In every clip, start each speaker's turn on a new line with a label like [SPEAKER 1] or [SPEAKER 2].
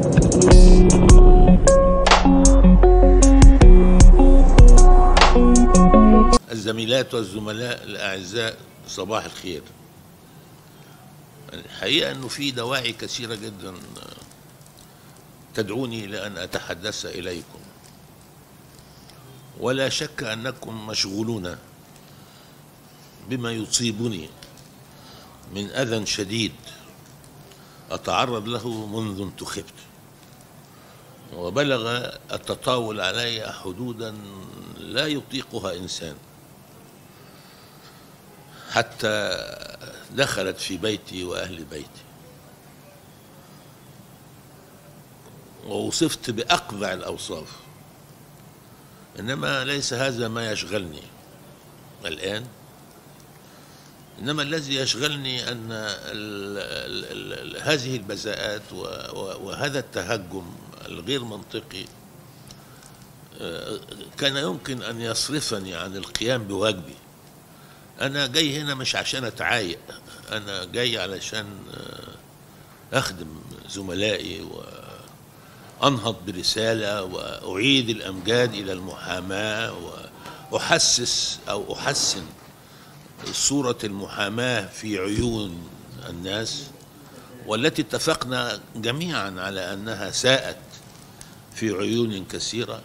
[SPEAKER 1] الزميلات والزملاء الأعزاء، صباح الخير. الحقيقة أنه في دواعي كثيرة جدا تدعوني لأن أتحدث إليكم، ولا شك أنكم مشغولون بما يصيبني من أذى شديد أتعرض له منذ انتخبت، وبلغ التطاول علي حدودا لا يطيقها إنسان، حتى دخلت في بيتي وأهل بيتي، ووصفت بأقذع الأوصاف. إنما ليس هذا ما يشغلني الآن، إنما الذي يشغلني أن هذه البذاءات وهذا التهجم الغير منطقي كان يمكن أن يصرفني عن القيام بواجبي. أنا جاي هنا مش عشان أتعايق، أنا جاي علشان أخدم زملائي وأنهض برسالة وأعيد الأمجاد إلى المحاماة، وأحسس أو أحسن صورة المحاماة في عيون الناس، والتي اتفقنا جميعا على أنها ساءت في عيون كثيرة.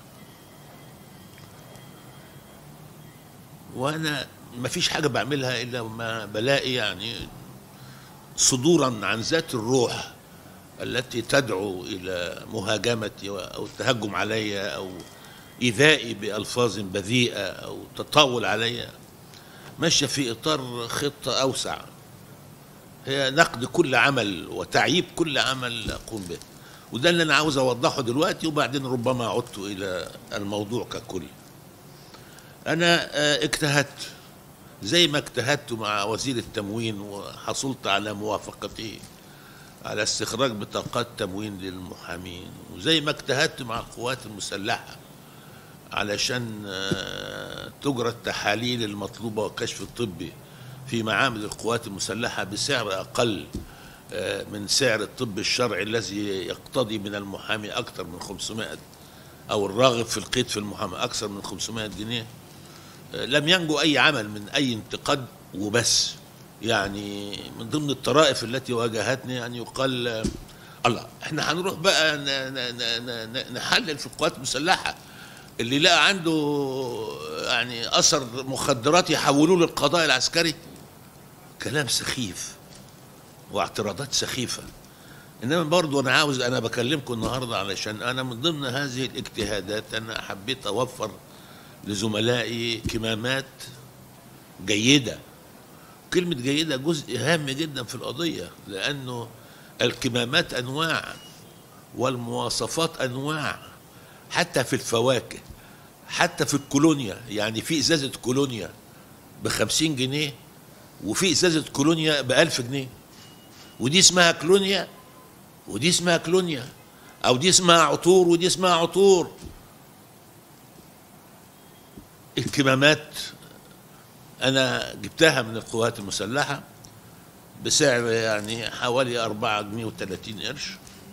[SPEAKER 1] وأنا ما فيش حاجة بعملها إلا ما بلاقي يعني صدورا عن ذات الروح التي تدعو إلى مهاجمتي أو التهجم علي أو إيذائي بألفاظ بذيئة أو تطاول علي، ماشية في إطار خطة أوسع، هي نقد كل عمل وتعييب كل عمل أقوم به. وده اللي أنا عاوز أوضحه دلوقتي، وبعدين ربما عدت إلى الموضوع ككل. أنا اجتهدت زي ما اجتهدت مع وزير التموين، وحصلت على موافقته على استخراج بطاقات تموين للمحامين، وزي ما اجتهدت مع القوات المسلحة علشان تجرى التحاليل المطلوبة والكشف الطبي في معامل القوات المسلحة بسعر أقل من سعر الطب الشرعي الذي يقتضي من المحامي أكثر من 500، أو الراغب في القيد في المحاماة أكثر من 500 جنيه. لم ينجو أي عمل من أي انتقاد، وبس يعني من ضمن الطرائف التي واجهتني أن يقال الله احنا هنروح بقى نحلل في القوات المسلحة اللي لقى عنده يعني أثر مخدرات يحولوه للقضاء العسكري. كلام سخيف واعتراضات سخيفة. إنما برضو أنا بكلمكم النهاردة علشان أنا من ضمن هذه الاجتهادات أنا حبيت أوفر لزملائي كمامات جيدة. كلمة جيدة جزء هام جدا في القضية، لأنه الكمامات أنواع والمواصفات أنواع، حتى في الفواكه، حتى في الكولونيا. يعني في إزازة كولونيا ب50 جنيه، وفي إزازة كولونيا ب1000 جنيه، ودي اسمها كولونيا ودي اسمها كولونيا، أو دي اسمها عطور ودي اسمها عطور. الكمامات أنا جبتها من القوات المسلحة بسعر يعني حوالي 4 جنيه و30 قرش،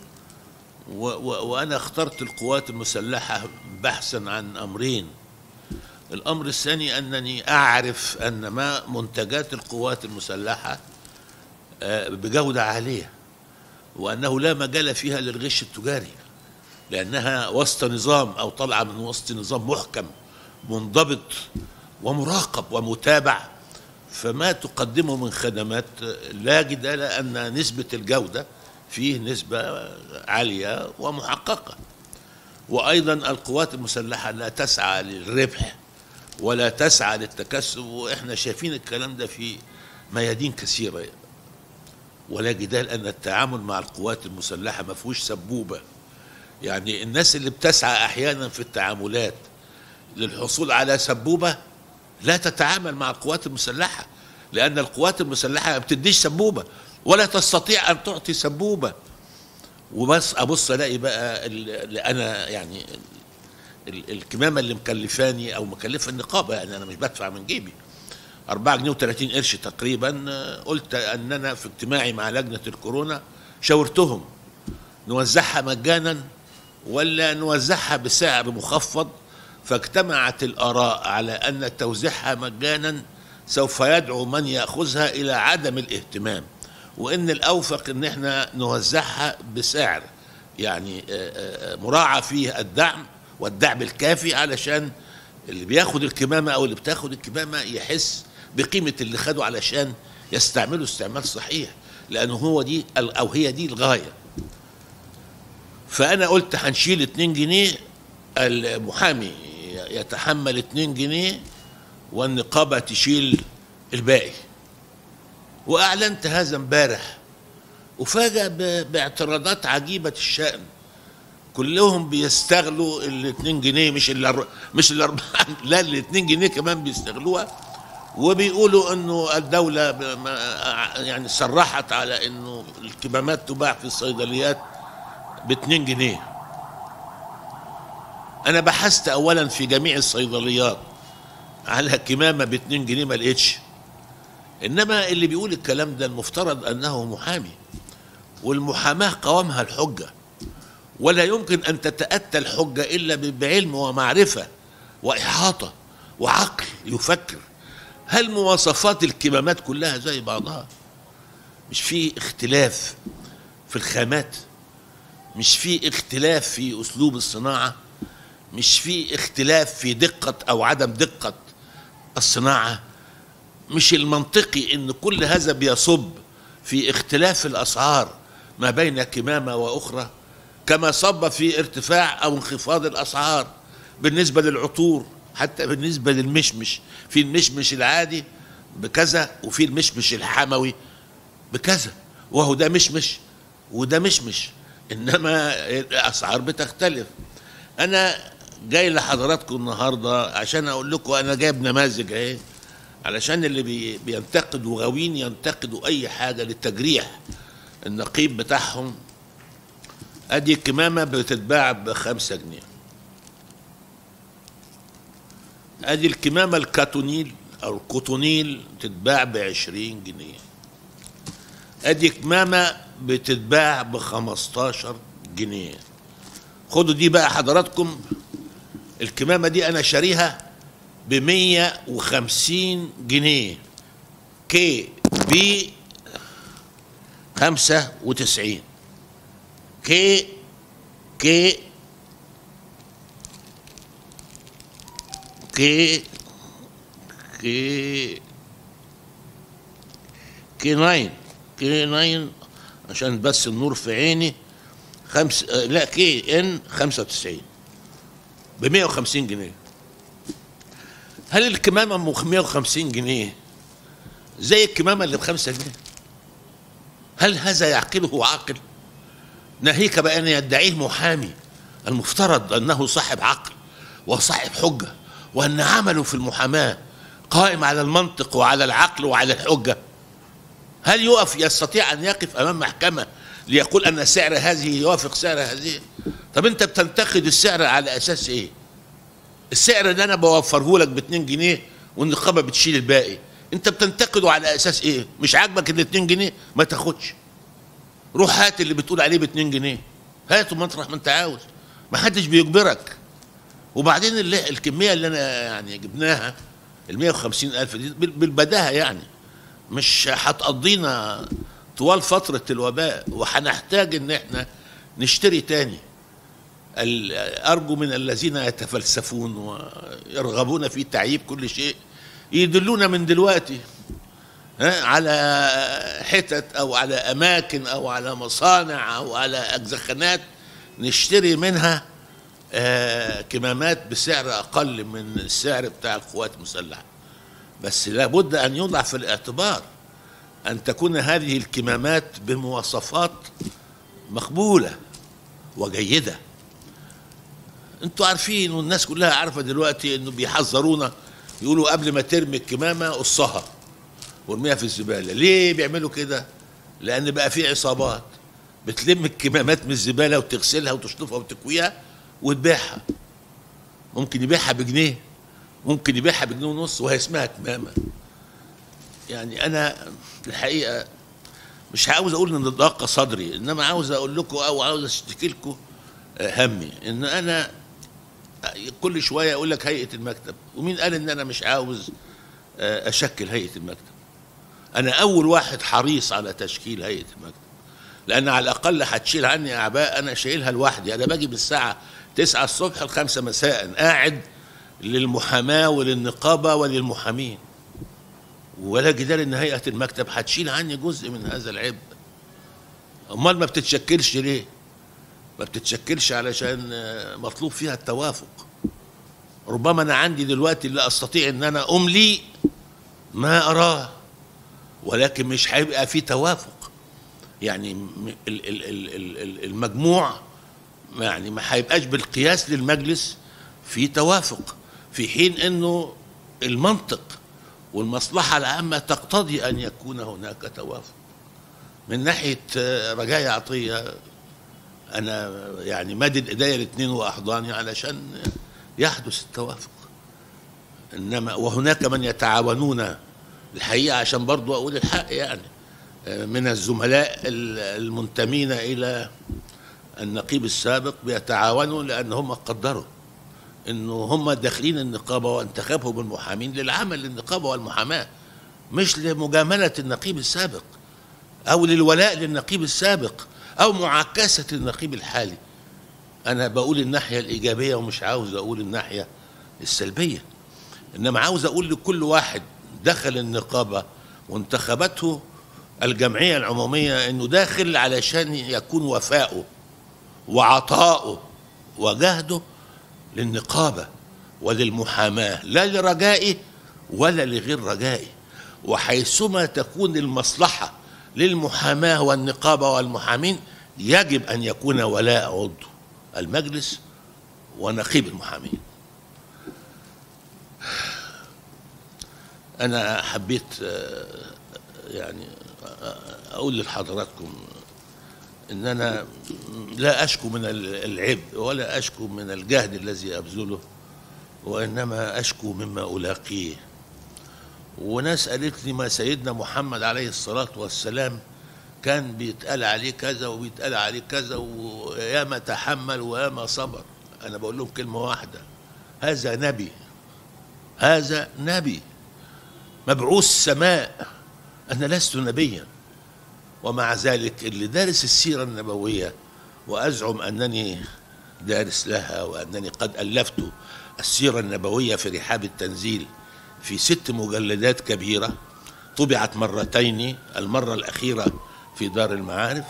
[SPEAKER 1] وأنا اخترت القوات المسلحة بحثا عن أمرين. الأمر الثاني أنني أعرف أن ما منتجات القوات المسلحة بجودة عالية، وأنه لا مجال فيها للغش التجاري، لأنها وسط نظام أو طالعة من وسط نظام محكم منضبط ومراقب ومتابع. فما تقدمه من خدمات لا جدال أن نسبة الجودة فيه نسبة عالية ومحققة. وأيضا القوات المسلحة لا تسعى للربح ولا تسعى للتكسب، وإحنا شايفين الكلام ده في ميادين كثيرة. ولا جدال أن التعامل مع القوات المسلحة ما فيهوش سبوبة. يعني الناس اللي بتسعى أحيانا في التعاملات للحصول على سبوبة لا تتعامل مع القوات المسلحة، لأن القوات المسلحة ما بتديش سبوبة ولا تستطيع أن تعطي سبوبة. وبس أبص ألاقي بقى اللي أنا يعني الكمامة اللي مكلفاني أو مكلفة النقابة، يعني أنا مش بدفع من جيبي، 4 جنيه و30 قرش تقريبا. قلت أننا في اجتماعي مع لجنة الكورونا شاورتهم نوزعها مجانا ولا نوزعها بسعر مخفض. فاجتمعت الآراء على أن توزيعها مجانا سوف يدعو من يأخذها إلى عدم الاهتمام، وإن الأوفق إن احنا نوزعها بسعر يعني مراعى فيه الدعم والدعم الكافي، علشان اللي بياخد الكمامة أو اللي بتاخد الكمامة يحس بقيمة اللي خده علشان يستعمله استعمال صحيح، لأنه هو دي أو هي دي الغاية. فأنا قلت هنشيل 2 جنيه، المحامي يتحمل 2 جنيه والنقابة تشيل الباقي. وأعلنت هذا امبارح، وفاجأ باعتراضات عجيبة الشأن، كلهم بيستغلوا ال 2 جنيه مش الأربعة لا ال 2 جنيه كمان بيستغلوها، وبيقولوا انه الدولة يعني صرحت على انه الكمامات تباع في الصيدليات ب2 جنيه. انا بحثت اولا في جميع الصيدليات على كمامة ب2 جنيه ما لقيتش. انما اللي بيقول الكلام ده المفترض انه محامي، والمحاماة قوامها الحجة، ولا يمكن ان تتأتى الحجة الا بعلم ومعرفة واحاطة وعقل يفكر. هل مواصفات الكمامات كلها زي بعضها؟ مش في اختلاف في الخامات؟ مش في اختلاف في اسلوب الصناعة؟ مش في اختلاف في دقة او عدم دقة الصناعة؟ مش المنطقي ان كل هذا بيصب في اختلاف الاسعار ما بين كمامة واخرى، كما صب في ارتفاع او انخفاض الاسعار بالنسبة للعطور، حتى بالنسبة للمشمش، في المشمش العادي بكذا وفي المشمش الحموي بكذا، وهو ده مشمش وده مشمش، انما الاسعار بتختلف. انا جاي لحضراتكم النهارده عشان اقول لكم انا جايب نماذج اهي، علشان اللي بينتقدوا غاويين ينتقدوا اي حاجه للتجريح النقيب بتاعهم. ادي كمامه بتتباع ب5 جنيه، ادي الكمامة الكاتونيل او الكوتونيل تتباع ب20 جنيه، ادي كمامة بتتباع ب15 جنيه. خدوا دي بقى حضراتكم، الكمامة دي انا شاريها ب150 جنيه، كي بي 95، كي كي كي كي كي 9 عشان بس النور في عيني، لا كي ان 95 ب150 جنيه. هل الكمامة 150 جنيه زي الكمامة اللي ب5 جنيه؟ هل هذا يعقله عاقل؟ ناهيك بأن يدعيه محامي المفترض أنه صاحب عقل وصاحب حجة، وأن عمله في المحاماة قائم على المنطق وعلى العقل وعلى الحجة. هل يستطيع أن يقف أمام محكمة ليقول أن سعر هذه يوافق سعر هذه؟ طب أنت بتنتقد السعر على أساس إيه؟ السعر اللي أنا بوفره لك ب2 جنيه والنقابة بتشيل الباقي، أنت بتنتقده على أساس إيه؟ مش عاجبك ال2 جنيه ما تاخدش، روح هات اللي بتقول عليه ب2 جنيه، هاته مطرح ما أنت عاوز، ما حدش بيجبرك. وبعدين الكمية اللي أنا يعني جبناها ال150,000 دي بالبداهة يعني مش هتقضينا طوال فترة الوباء، وهنحتاج إن إحنا نشتري تاني. أرجو من الذين يتفلسفون ويرغبون في تعييب كل شيء يدلونا من دلوقتي على حتت أو على أماكن أو على مصانع أو على أجزخانات نشتري منها كمامات بسعر أقل من السعر بتاع القوات المسلحة. بس لابد أن يوضع في الاعتبار أن تكون هذه الكمامات بمواصفات مقبولة وجيدة. انتوا عارفين والناس كلها عارفة دلوقتي انه بيحذرونا، يقولوا قبل ما ترمي الكمامة قصها وارميها في الزبالة. ليه بيعملوا كده؟ لأن بقى في عصابات بتلم الكمامات من الزبالة وتغسلها وتشطفها وتكويها وتبيعها. ممكن يبيعها بجنيه، ممكن يبيعها بجنيه ونص وهي اسمها كمامة. يعني أنا الحقيقة مش عاوز اقول ان ضاق صدري، انما عاوز اقول لكم او عاوز اشتكي لكم همي ان انا كل شويه اقول لك هيئه المكتب، ومين قال ان انا مش عاوز اشكل هيئه المكتب؟ انا اول واحد حريص على تشكيل هيئه المكتب، لان على الاقل هتشيل عني اعباء انا شايلها لوحدي. انا باجي من الساعه 9 الصبح ل5 مساء قاعد للمحاماه وللنقابه وللمحامين، ولا جدال ان هيئه المكتب هتشيل عني جزء من هذا العبء. امال ما بتتشكلش ليه؟ ما بتتشكلش علشان مطلوب فيها التوافق. ربما انا عندي دلوقتي لا استطيع ان انا املي ما اراه، ولكن مش هيبقى في توافق. يعني المجموع يعني ما هيبقاش بالقياس للمجلس في توافق، في حين انه المنطق والمصلحة العامة تقتضي ان يكون هناك توافق. من ناحية رجاء عطية انا يعني مادد ايديا الاثنين واحضاني علشان يحدث التوافق، انما وهناك من يتعاونون الحقيقة، عشان برضو اقول الحق يعني، من الزملاء المنتمين الى النقيب السابق بيتعاونوا لان هم قدروا انه هم داخلين النقابة وانتخابهم المحامين للعمل للنقابة والمحاماة، مش لمجاملة النقيب السابق او للولاء للنقيب السابق او معاكسة النقيب الحالي. انا بقول الناحية الايجابية ومش عاوز اقول الناحية السلبية، انما عاوز اقول لكل واحد دخل النقابة وانتخبته الجمعية العمومية انه داخل علشان يكون وفاؤه وعطاؤه وجهده للنقابة وللمحاماة، لا لرجائه ولا لغير رجائه. وحيثما تكون المصلحة للمحاماة والنقابة والمحامين يجب أن يكون ولاء عضو المجلس ونقيب المحامين. أنا حبيت يعني أقول لحضراتكم إن أنا لا أشكو من العبء ولا أشكو من الجهد الذي أبذله، وإنما أشكو مما ألاقيه. وناس قالت لي ما سيدنا محمد عليه الصلاة والسلام كان بيتقال عليه كذا وبيتقال عليه كذا وياما تحمل وياما صبر. أنا بقول لهم كلمة واحدة: هذا نبي، هذا نبي مبعوث السماء. أنا لست نبيا، ومع ذلك اللي دارس السيرة النبوية وأزعم أنني دارس لها وأنني قد ألفت السيرة النبوية في رحاب التنزيل في 6 مجلدات كبيرة طبعت مرتين، المرة الأخيرة في دار المعارف،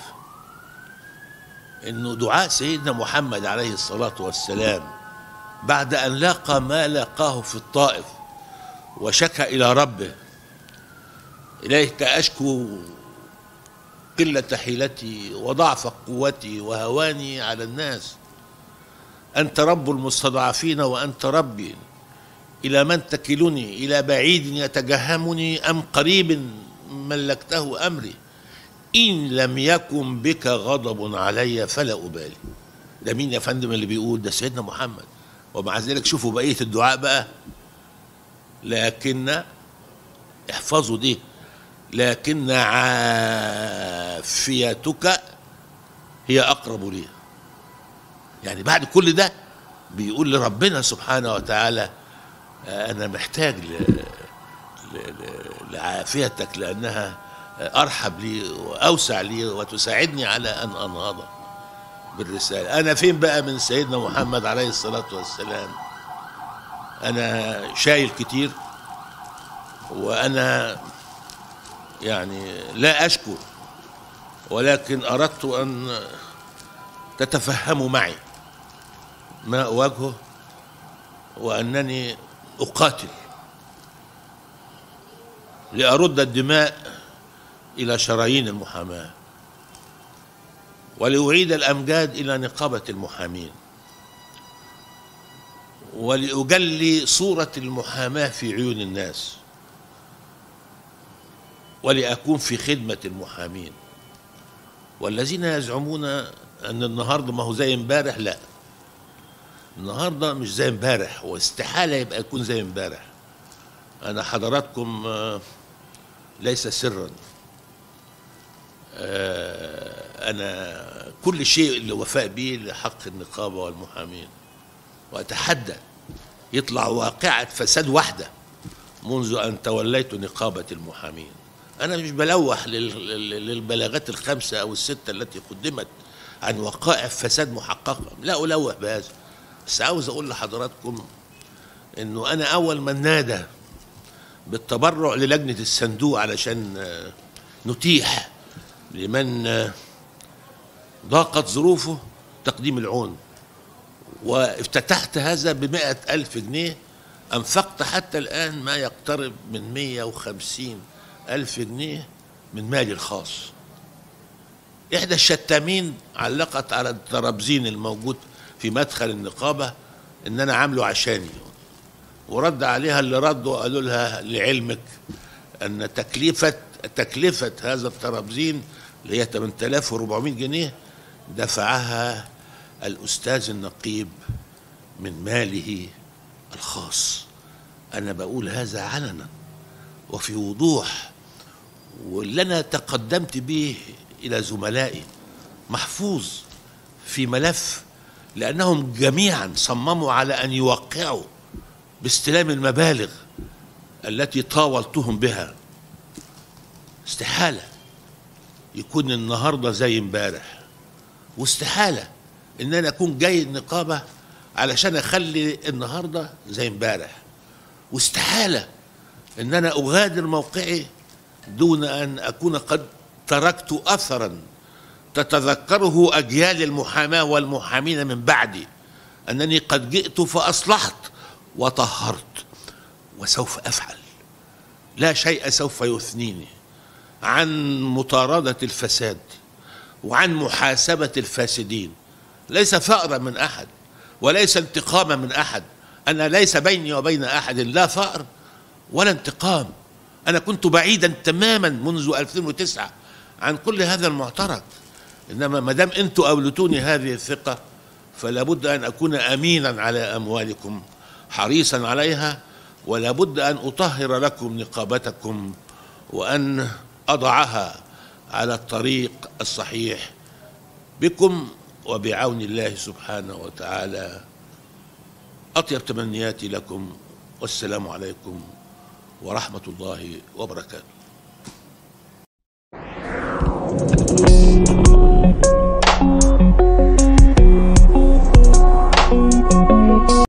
[SPEAKER 1] إنه دعاء سيدنا محمد عليه الصلاة والسلام بعد أن لاقى ما لاقاه في الطائف وشكى إلى ربه: إليك أشكو قلة حيلتي وضعف قوتي وهواني على الناس، أنت رب المستضعفين وأنت ربي، إلى من تكلني؟ إلى بعيد يتجهمني أم قريب ملكته أمري؟ إن لم يكن بك غضب علي فلا أبالي. ده مين يا فندم اللي بيقول؟ ده سيدنا محمد. ومع ذلك شوفوا بقية الدعاء بقى: لكن، احفظوا دي، لكن عافيتك هي أقرب لي. يعني بعد كل ده بيقول لربنا سبحانه وتعالى: أنا محتاج لعافيتك لأنها أرحب لي وأوسع لي وتساعدني على أن أنهض بالرسالة. أنا فين بقى من سيدنا محمد عليه الصلاة والسلام؟ أنا شايل كتير، وأنا يعني لا أشكو، ولكن أردت أن تتفهموا معي ما أواجهه، وأنني أقاتل لأرد الدماء إلى شرايين المحاماة، ولأعيد الأمجاد إلى نقابة المحامين، ولأجلي صورة المحاماة في عيون الناس، ولأكون في خدمة المحامين. والذين يزعمون أن النهاردة ما هو زي امبارح، لا، النهاردة مش زي امبارح، واستحالة يبقى يكون زي امبارح. أنا حضراتكم ليس سرا أنا كل شيء الوفاء به لحق النقابة والمحامين، وأتحدى يطلع واقعة فساد واحدة منذ أن توليت نقابة المحامين. أنا مش بلوح للبلاغات الخمسة أو الستة التي قدمت عن وقائع فساد محققة، لا ألوح بهذا، بس عاوز أقول لحضراتكم إنه أنا أول من نادى بالتبرع للجنة الصندوق علشان نتيح لمن ضاقت ظروفه تقديم العون، وافتتحت هذا ب100,000 جنيه، أنفقت حتى الآن ما يقترب من 150,000 جنيه من مالي الخاص. إحدى الشتامين علقت على الترابزين الموجود في مدخل النقابة إن أنا عامله عشاني، ورد عليها اللي ردوا قالوا لها لعلمك أن تكلفة هذا الترابزين اللي هي 8400 جنيه دفعها الأستاذ النقيب من ماله الخاص. أنا بقول هذا علنا وفي وضوح، واللي أنا تقدمت به إلى زملائي محفوظ في ملف، لأنهم جميعا صمموا على أن يوقعوا باستلام المبالغ التي طاولتهم بها. استحالة يكون النهاردة زي امبارح، واستحالة ان انا اكون جاي النقابة علشان اخلي النهاردة زي امبارح، واستحالة ان انا اغادر موقعي دون ان اكون قد تركت اثرا تتذكره اجيال المحاماة والمحامين من بعدي، انني قد جئت فاصلحت وطهرت، وسوف افعل. لا شيء سوف يثنيني عن مطاردة الفساد وعن محاسبة الفاسدين، ليس ثأرا من أحد وليس انتقاما من أحد. أنا ليس بيني وبين أحد لا ثأر ولا انتقام، أنا كنت بعيدا تماما منذ 2009 عن كل هذا المعترك، إنما ما دام أنتم أولتوني هذه الثقة فلا بد أن أكون أمينا على أموالكم حريصا عليها، ولا بد أن أطهر لكم نقابتكم وأن أضعها على الطريق الصحيح بكم وبعون الله سبحانه وتعالى. أطيب تمنياتي لكم، والسلام عليكم ورحمة الله وبركاته.